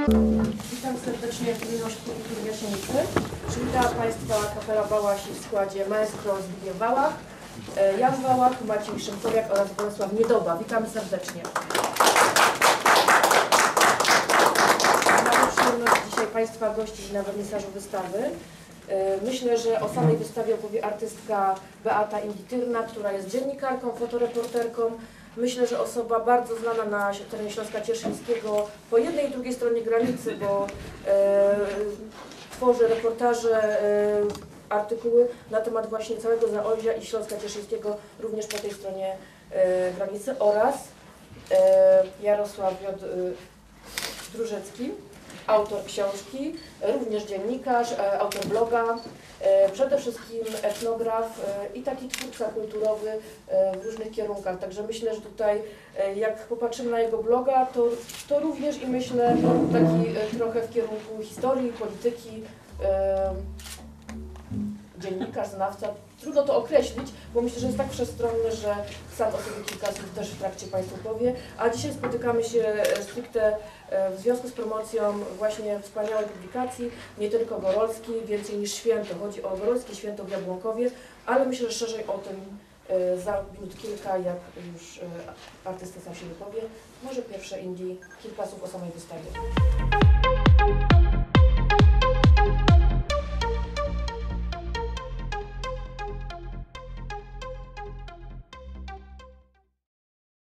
Witam serdecznie w imieniu Ośrodku Kultury w Jasienicy. Przywitała Państwa kapela Bałasi w składzie maestro Zbigniew Wałach, Jan Wałach, Maciej Szymkowiak oraz Bolesław Niedoba. Witamy serdecznie. Mamy przyjemność dzisiaj Państwa gościć na wernisażu wystawy. Myślę, że o samej wystawie opowie artystka Beata Indityrna, która jest dziennikarką, fotoreporterką. Myślę, że osoba bardzo znana na terenie Śląska Cieszyńskiego po jednej i drugiej stronie granicy, bo tworzy reportaże, artykuły na temat właśnie całego Zaolzia i Śląska Cieszyńskiego również po tej stronie granicy, oraz Jarosław Drużecki, autor książki, również dziennikarz, autor bloga, przede wszystkim etnograf i taki twórca kulturowy w różnych kierunkach. Także myślę, że tutaj jak popatrzymy na jego bloga, to również i myślę taki trochę w kierunku historii, polityki, dziennikarz, znawca. Trudno to określić, bo myślę, że jest tak wszechstronny, że sam o sobie kilka słów też w trakcie Państwu powie. A dzisiaj spotykamy się stricte w związku z promocją właśnie wspaniałej publikacji, nie tylko Gorolskiej, więcej niż święto. Chodzi o Gorolskie Święto w Jabłonkowie, ale myślę, że szerzej o tym za minut kilka, jak już artysta sam się wypowie. Może pierwsze Indii, kilka słów o samej wystawie.